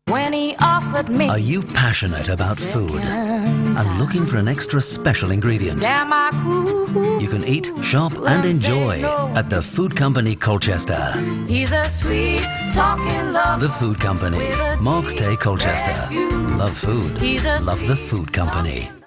when he offered me. Are you passionate about food and looking for an extra special ingredient? Damn, I could. You can eat, shop and enjoy at the Food Company Colchester. He's a sweet talking love. The Food Company, Marks Tay, Colchester. Love food. Love the Food Company.